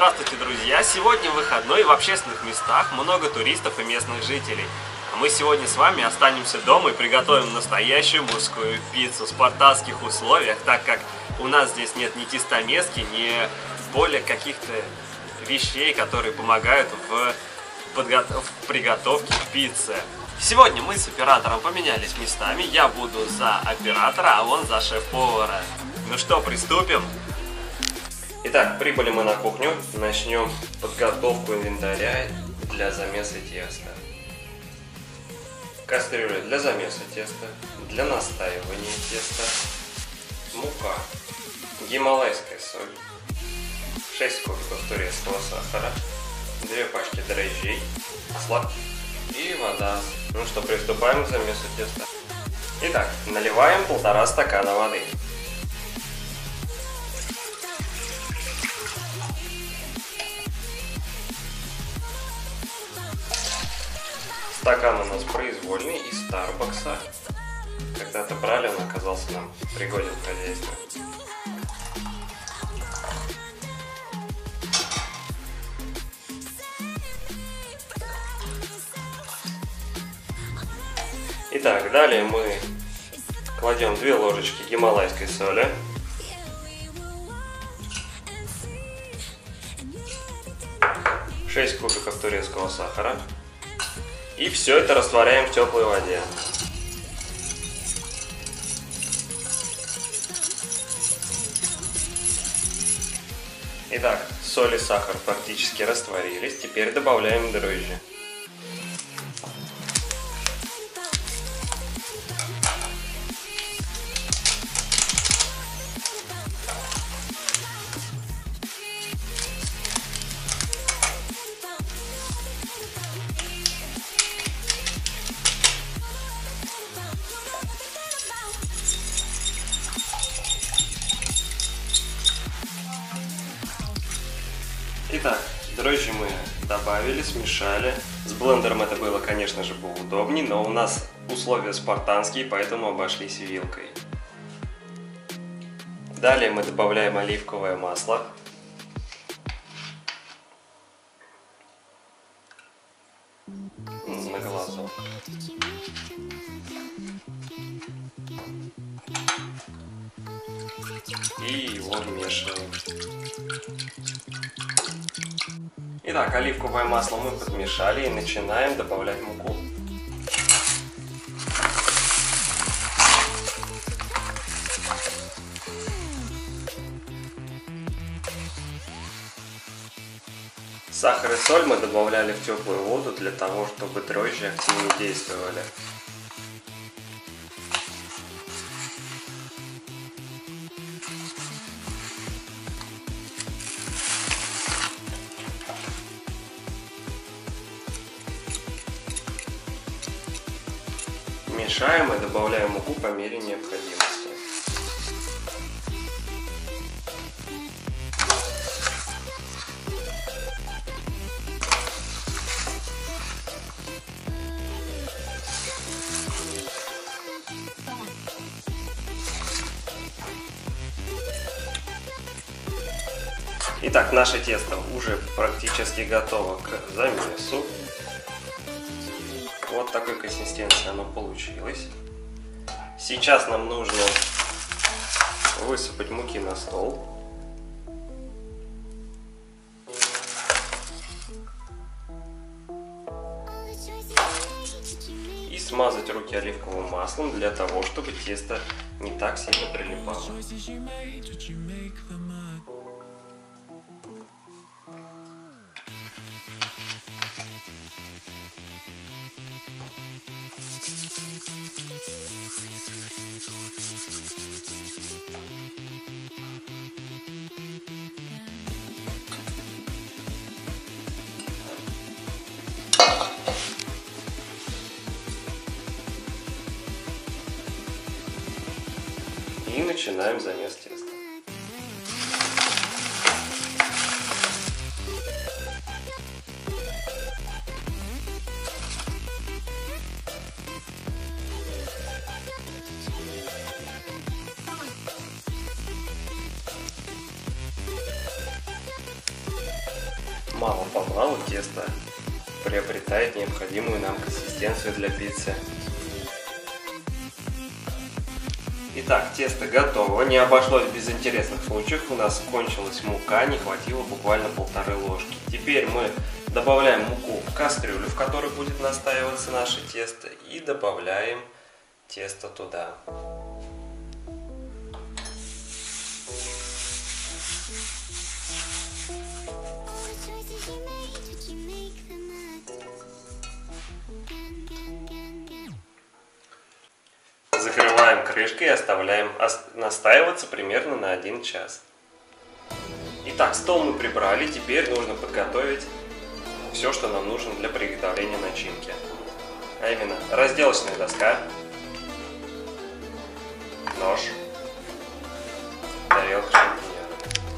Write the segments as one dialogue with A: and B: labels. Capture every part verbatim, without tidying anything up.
A: Здравствуйте, друзья! Сегодня выходной, в общественных местах много туристов и местных жителей. А мы сегодня с вами останемся дома и приготовим настоящую мужскую пиццу в спартанских условиях, так как у нас здесь нет ни тестомески, ни более каких-то вещей, которые помогают в, подго... в приготовке пиццы. Сегодня мы с оператором поменялись местами. Я буду за оператора, а он за шеф-повара. Ну что, приступим? Итак, прибыли мы на кухню. Начнем подготовку инвентаря для замеса теста. Кастрюля для замеса теста, для настаивания теста, мука, гималайская соль, шесть кубиков турецкого сахара, две пачки дрожжей, масло и вода. Ну что, приступаем к замесу теста. Итак, наливаем полтора стакана воды. Стакан у нас произвольный из Старбакса. Когда-то брали, он оказался нам пригоден в хозяйстве. Итак, далее мы кладем две ложечки гималайской соли. шесть кубиков турецкого сахара. И все это растворяем в теплой воде. Итак, соль и сахар практически растворились. Теперь добавляем дрожжи. Итак, дрожжи мы добавили, смешали. С блендером это было, конечно же, поудобнее, но у нас условия спартанские, поэтому обошлись вилкой. Далее мы добавляем оливковое масло. На глазок. И его вмешиваем. Итак, оливковое масло мы подмешали и начинаем добавлять муку. Сахар и соль мы добавляли в теплую воду для того, чтобы дрожжи активнее действовали. Мешаем и добавляем муку по мере необходимости. Итак, наше тесто уже практически готово к замесу. Вот такой консистенции оно получилось. Сейчас нам нужно высыпать муки на стол. И смазать руки оливковым маслом для того, чтобы тесто не так сильно прилипало. И начинаем замес теста. мало-помалу тесто приобретает необходимую нам консистенцию для пиццы. Итак, тесто готово. Не обошлось без интересных случаев. У нас кончилась мука, не хватило буквально полторы ложки. Теперь мы добавляем муку в кастрюлю, в которой будет настаиваться наше тесто, и добавляем тесто туда. Закрываем крышкой и оставляем настаиваться примерно на один час. Итак, стол мы прибрали, теперь нужно подготовить все, что нам нужно для приготовления начинки. А именно разделочная доска, нож, тарелка шампиньонов.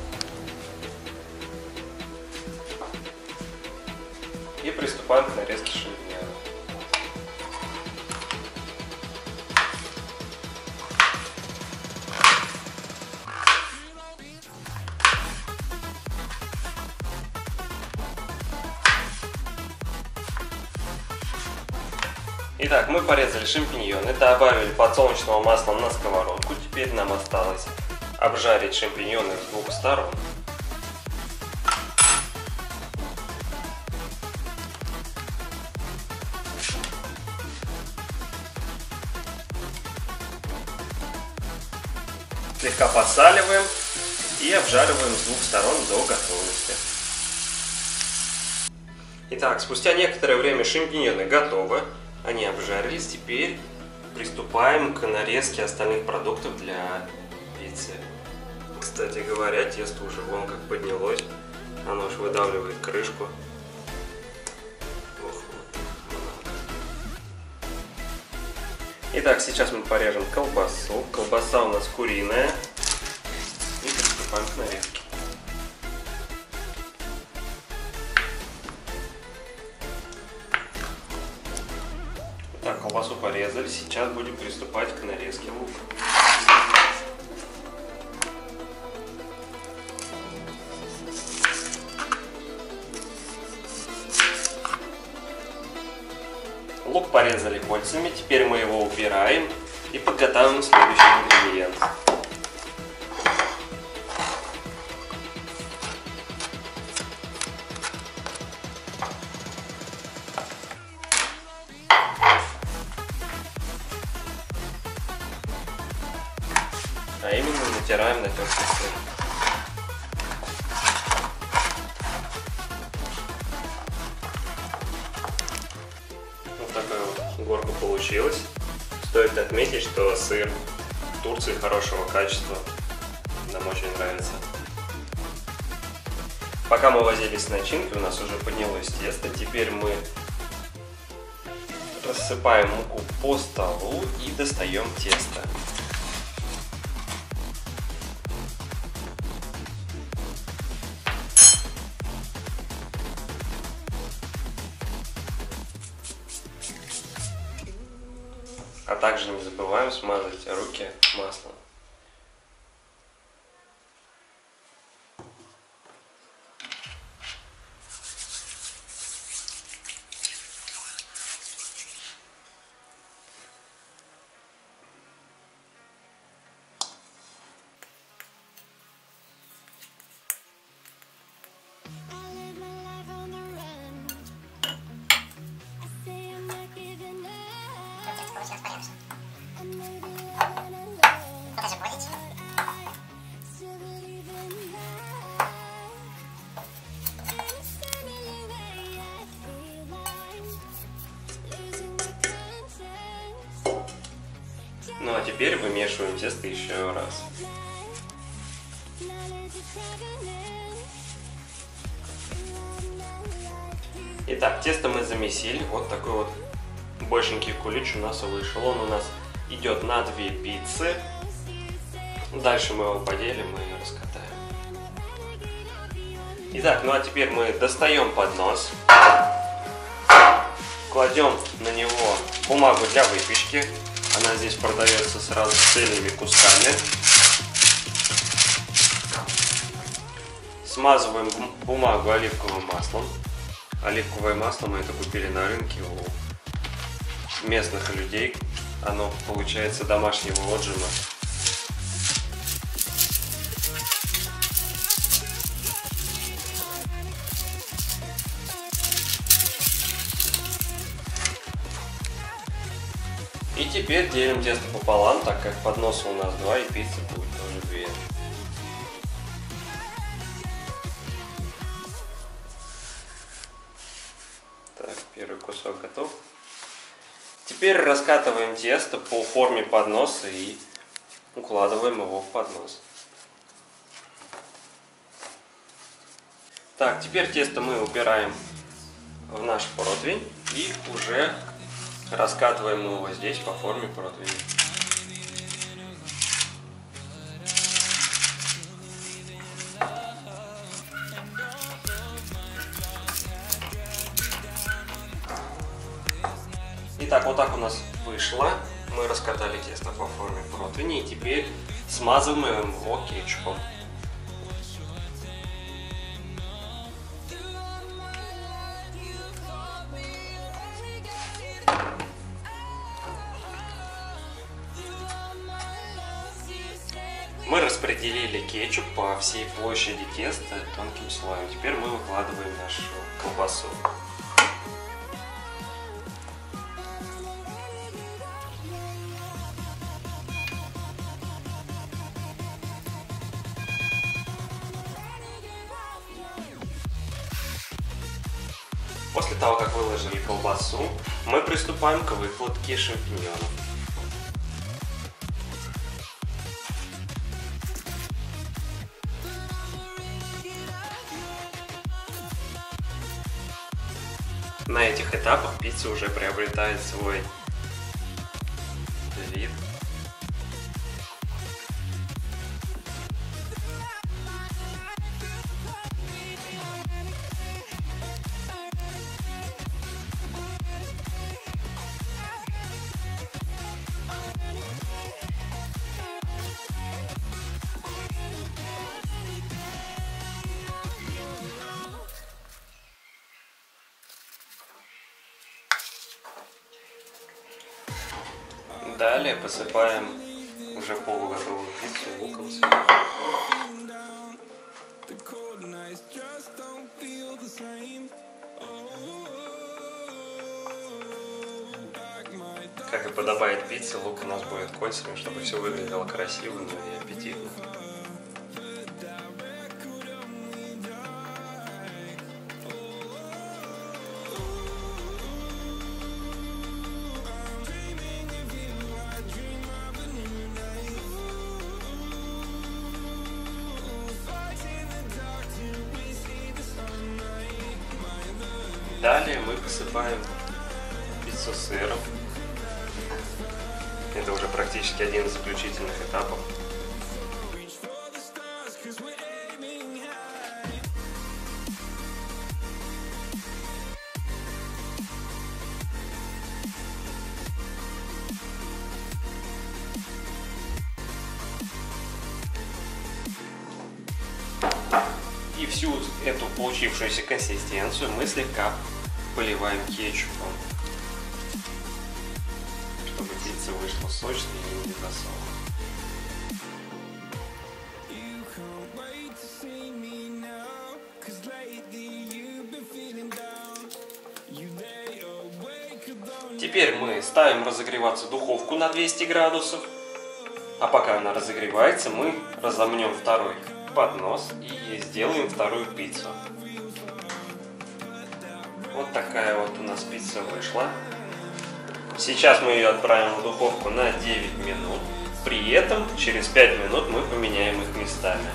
A: И приступаем к нарезке шампиньонов. Итак, мы порезали шампиньоны, добавили подсолнечного масла на сковородку. Теперь нам осталось обжарить шампиньоны с двух сторон. Слегка подсаливаем и обжариваем с двух сторон до готовности. Итак, спустя некоторое время шампиньоны готовы. Они обжарились, теперь приступаем к нарезке остальных продуктов для пиццы. Кстати говоря, тесто уже вон как поднялось, оно уж выдавливает крышку. Ох, вот. Итак, сейчас мы порежем колбасу. Колбаса у нас куриная. И приступаем к нарезке. Так, колбасу порезали, сейчас будем приступать к нарезке лука. Лук порезали кольцами, теперь мы его убираем и подготавливаем следующий ингредиент. А именно натираем натертый сыр. Вот такая вот горка получилась. Стоит отметить, что сыр в Турции хорошего качества. Нам очень нравится. Пока мы возились с начинкой, у нас уже поднялось тесто. Теперь мы рассыпаем муку по столу и достаем тесто. А также не забываем смазать руки маслом. Ну а теперь вымешиваем тесто еще раз. Итак, тесто мы замесили. Вот такой вот большенький кулич у нас вышел. Он у нас идет на две пиццы. Дальше мы его поделим и раскатаем. Итак, ну а теперь мы достаем поднос. Кладем на него бумагу для выпечки. Она здесь продается сразу цельными кусками. Смазываем бумагу оливковым маслом. Оливковое масло мы это купили на рынке у местных людей. Оно получается домашнего отжима. И теперь делим тесто пополам, так как подноса у нас два и пиццы будет тоже две. Так, первый кусок готов. Теперь раскатываем тесто по форме подноса и укладываем его в поднос. Так, теперь тесто мы убираем в наш противень и уже раскатываем его здесь по форме противня. Итак, вот так у нас вышло. Мы раскатали тесто по форме противня и теперь смазываем его кетчупом. Мы распределили кетчуп по всей площади теста тонким слоем. Теперь мы выкладываем нашу колбасу. После того, как выложили колбасу, мы приступаем к выкладке шампиньонов. На этих этапах пицца уже приобретает свой вид. Далее посыпаем уже полуготовую пиццу луком сверху. Как и подобает пицце, лук у нас будет кольцами, чтобы все выглядело красиво, но и аппетитно. Далее мы посыпаем пиццу сыром. Это уже практически один из заключительных этапов. И всю эту получившуюся консистенцию мы слегка поливаем кетчупом, чтобы пицца вышла сочной и не засохла. Теперь мы ставим разогреваться духовку на двести градусов, а пока она разогревается, мы разомнем второй поднос и сделаем вторую пиццу. Вот такая вот у нас пицца вышла. Сейчас мы ее отправим в духовку на девять минут. При этом через пять минут мы поменяем их местами.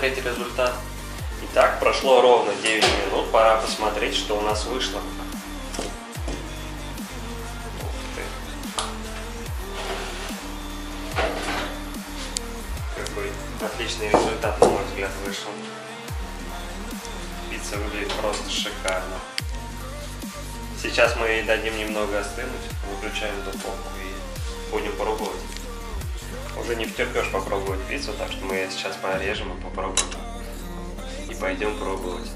A: посмотреть результат. Итак, прошло ровно девять минут, пора посмотреть, что у нас вышло. Ух ты. Какой отличный результат, на мой взгляд, вышел. Пицца выглядит просто шикарно. Сейчас мы ей дадим немного остынуть, выключаем духовку и будем пробовать. Уже не втерпешь попробовать пиццу, так что мы ее сейчас порежем и попробуем. И пойдем пробовать.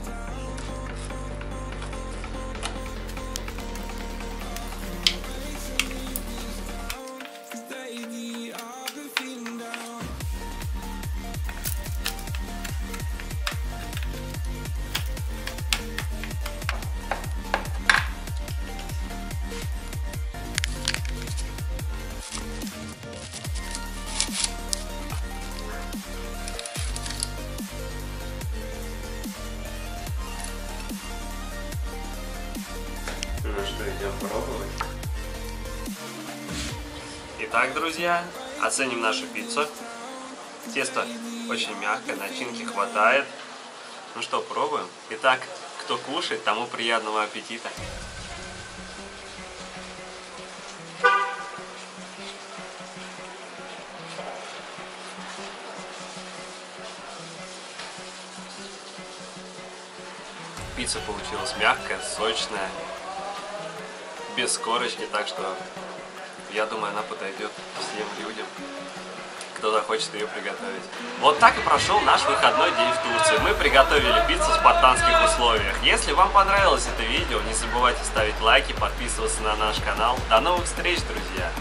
A: Ну что, идем пробовать. Итак, друзья, оценим нашу пиццу. Тесто очень мягкое, начинки хватает. Ну что, пробуем. Итак, кто кушает, тому приятного аппетита. Пицца получилась мягкая, сочная, без корочки, так что я думаю, она подойдет всем людям, кто захочет ее приготовить. Вот так и прошел наш выходной день в Турции. Мы приготовили пиццу в спартанских условиях. Если вам понравилось это видео, не забывайте ставить лайки, подписываться на наш канал. До новых встреч, друзья!